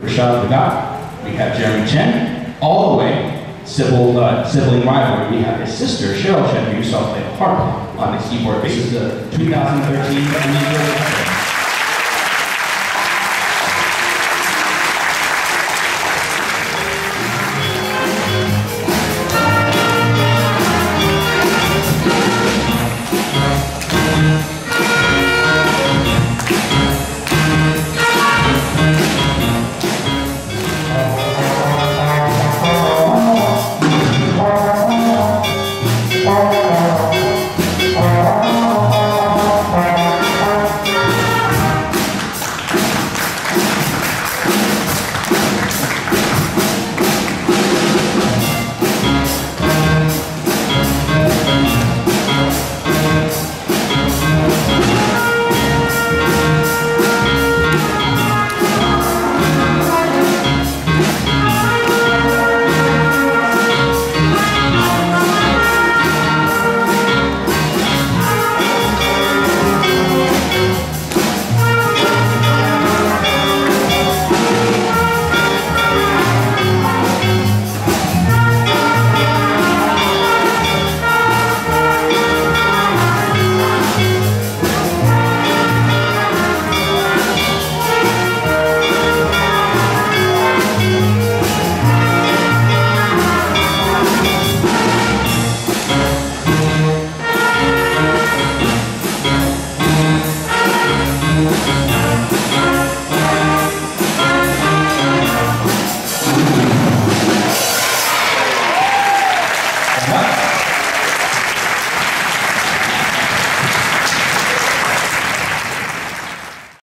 Rashad Bagat, we have Jeremy Chen, all the way, sibling rivalry, we have his sister, Cheryl Chen, who you saw play the harp on the keyboard. This is the 2013